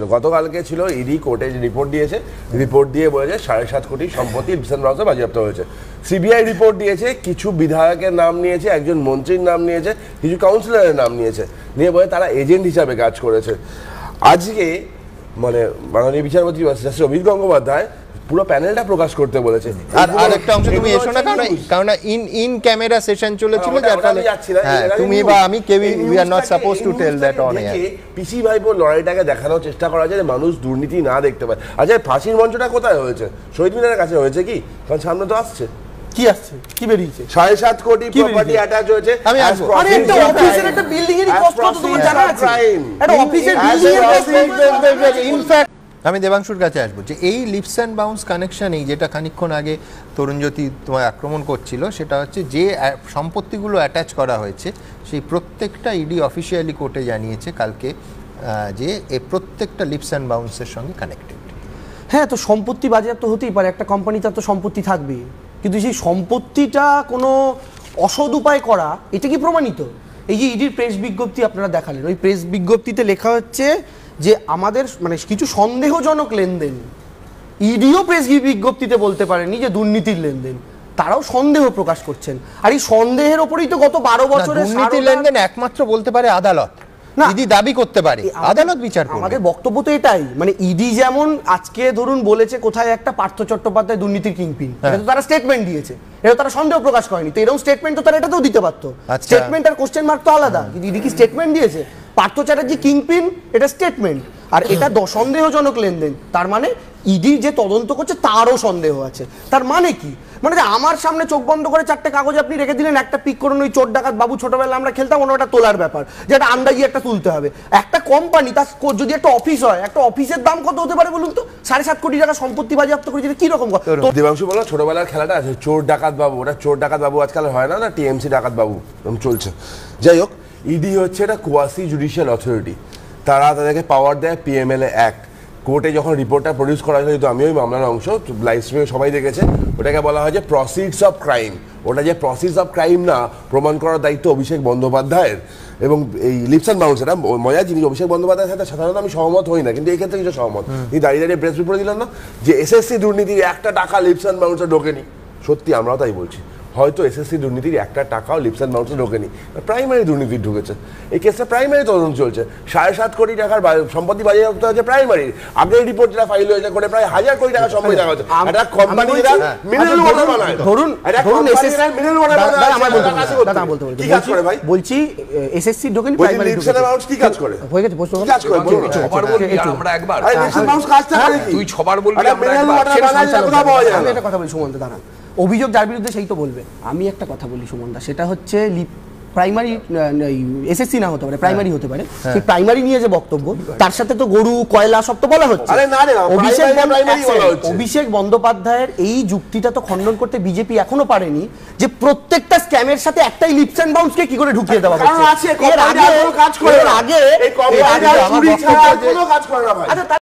ছিল, গতকালকে ছিল ইডি কোর্টে রিপোর্ট দিয়েছে, রিপোর্ট দিয়ে বলেছে 7.5 কোটি সম্পত্তি লিপসান ব্রাউন্সে বাজেয়াপ্ত হয়েছে। সিবিআই রিপোর্ট দিয়েছে, কিছু বিধায়কের নাম নিয়েছে, একজন মন্ত্রীর নাম নিয়েছে, কিছু কাউন্সিলরের নাম নিয়েছে, নিয়ে বলে তারা এজেন্ট হিসাবে কাজ করেছে। আজকে মানে মাননীয় বিচারপতি জাস্টিস অভিজিৎ গঙ্গোপাধ্যায় পুরো প্যানেলটা প্রকাশ করতে বলেছে। আর একটা অংশ তুমি এসো না, কারণ ইন ক্যামেরা সেশন চলেছিল, যার ফলে তুমি বা আমি কেউ we are not supposed to tell that on air. PC ভাইপোর লড়াইটাকে দেখানোর চেষ্টা করা যায় মানুষ দুর্নীতি না দেখতে পায়। আচ্ছা, ফাঁসির মঞ্চটা কোথায় হয়েছে? শহীদ মিনারের কাছে হয়েছে কি? কারণ সামনে তো আসছে, কি আসছে, কি বেরিয়েছে? 7.5 কোটি প্রপার্টি অ্যাটাচ হয়েছে। আমি আসবো। আরে একটা অফিসের একটা বিল্ডিং এরই কষ্ট কত তোমার জানা আছে? একটা অফিসের বিল্ডিং এর কষ্ট। ইনফ্যাক্ট আমি দেবাংশুর কাছে আসবো যে এই লিপস অ্যান্ড বাউন্স কানেকশন, এই যেটা খানিকক্ষণ আগে তরুণজ্যোতি তোমায় আক্রমণ করছিল, সেটা হচ্ছে যে সম্পত্তিগুলো অ্যাটাচ করা হয়েছে সেই প্রত্যেকটা ইডি অফিসিয়ালি কোর্টে জানিয়েছে কালকে যে এই প্রত্যেকটা লিপস অ্যান্ড বাউন্সের সঙ্গে কানেক্টেড। হ্যাঁ, তো সম্পত্তি বাজেয়াপ্ত হতেই পারে, একটা কোম্পানি তার তো সম্পত্তি থাকবে, কিন্তু সেই সম্পত্তিটা কোনো অসৎ উপায় করা, এটা কি প্রমাণিত? এই যে ইডির প্রেস বিজ্ঞপ্তি আপনারা দেখালেন, ওই প্রেস বিজ্ঞপ্তিতে লেখা হচ্ছে যে আমাদের মানে কিছু সন্দেহজনক লেনদেন, ইডিও প্রেস বিজ্ঞপ্তিতে বলতে পারেনি যে দুর্নীতির লেনদেন, তারাও সন্দেহ প্রকাশ করছেন। আর এই সন্দেহের ওপরেই তো গত 12 বছরের দুর্নীতির লেনদেন একমাত্র বলতে পারে আদালত, ইডি দাবি করতে পারে, আদালত বিচার করবে। আমাদের বক্তব্য তো এটাই, মানে ইডি যেমন আজকে ধরুন বলেছে কোথায় একটা পার্থ চট্টোপাধ্যায় দুর্নীতির কিংপিন, এটা তো তারা স্টেটমেন্ট দিয়েছে, এটা তারা সন্দেহ প্রকাশ করেনি, তো এরকম স্টেটমেন্ট তো তারা এটাতেও দিতে পারতো। স্টেটমেন্ট আর কোশ্চেন মার্ক তো আলাদা, কিন্তু ইডি কি স্টেটমেন্ট দিয়েছে? পার্থ চ্যাটার্জি কিংপিন, এটা স্টেটমেন্ট, আর এটা সন্দেহজনক লেনদেন, তার মানে ইডি যে তদন্ত করছে তারও সন্দেহ আছে। তার মানে কি? মানে যে আমার সামনে চোখ বন্ধ করে 4টে কাগজ আপনি রেখে দিলেন, একটা পিক করুন, ওই চোর ডাকাত বাবু ছোটবেলা আমরা খেলতাম, ওটা তোলার ব্যাপার, যেটা আন্দাজি একটা তুলতে হবে। একটা কোম্পানি তার যদি একটা অফিস হয়, একটা অফিসের দাম কত হতে পারে বলুন তো? 7.5 কোটি টাকা সম্পত্তি বাজেয়াপ্ত করে দিলে কি রকম? দেবাংশু বলো, ছোটবেলার খেলাটা আছে চোর ডাকাত বাবু, ওটা চোর ডাকাত বাবু আজকাল হয় না, টিএমসি ডাকাত বাবু চলছে। যাই হোক, ইডি হচ্ছে একটা কোয়াসি জুডিশিয়াল অথরিটি, তারা তাদেরকে পাওয়ার দেয় পিএমএলএ অ্যাক্ট। কোর্টে যখন রিপোর্টটা প্রডিউস করা হয়েছিল, আমি ওই মামলার অংশ লাইভ স্ট্রিমে সবাই দেখেছে, ওটাকে বলা হয় যে প্রসিডস অফ ক্রাইম। ওটা যে প্রসিডস অফ ক্রাইম না, প্রমাণ করার দায়িত্ব অভিষেক বন্দ্যোপাধ্যায়ের। এবং এই লিপস অ্যান্ড বাউন্স, এটা মজার জিনিস, অভিষেক বন্দ্যোপাধ্যায়ের সাথে সাধারণত আমি সহমত হই না, কিন্তু এই ক্ষেত্রে কিছু সহমত। এই দাঁড়িয়ে দাঁড়িয়ে প্রেস রিপোর্ট দিলেন না যে এসএসসি দুর্নীতির 1টা টাকা লিপস অ্যান্ড বাউন্সে ঢোকেনি। সত্যি আমরাও তাই বলছি, হয়তো এসএসসি দুর্নীতির 1টা টাকাও লিপস অ্যান্ড বাউন্সে ঢোকেনি, প্রাইমারি দুর্নীতি ঢুকেছে। এই কেসটা প্রাইমারি তদন্ত চলছে। 7.5 কোটি টাকার সম্পত্তি বাজেয়াপ্ত হয়েছে প্রাইমারি। আগের রিপোর্ট যেটা ফাইল হয়েছে করে প্রায় 1000 কোটি টাকা সম্পত্তি দেখা হচ্ছে। একটা কোম্পানি মিনারেল ওয়াটার বানায়, ধরুন মিনারেল ওয়াটার বানায়, দাদা বলতে কি কাজ করে ভাই? বলছি এসএসসি ঢোকেনি, প্রাইমারি লিপস অ্যান্ড বাউন্স কি কাজ করে? হয়ে গেছে প্রশ্ন, কি কাজ করে বলুন। ছবার বলবি আমরা একবার, আরে লিপস অ্যান্ড বাউন্স কাজটা করে কি? তুই ছবার বলবি আমরা মিনারেল একবার। ওয়াটার বানায় কথা পাওয়া যায় না। আমি একটা কথা বলি সুমন্ত, দাঁড়ান, অভিযোগ যার বিরুদ্ধে সেই তো বলবে। আমি একটা কথা বলি সুমনদা, সেটা হচ্ছে প্রাইমারি এসএসসি না হতে পারে, প্রাইমারি হতে পারে। সেই প্রাইমারি নিয়ে যে বক্তব্য, তার সাথে তো গরু কয়লা সব তো বলা হচ্ছে। অভিষেক বন্দ্যোপাধ্যায়ের এই যুক্তিটা তো খণ্ডন করতে বিজেপি এখনো পারেনি যে প্রত্যেকটা স্ক্যামের সাথে একটাই লিপস অ্যান্ড বাউন্সকে কি করে ঢুকিয়ে দেওয়া হচ্ছে। এর আগে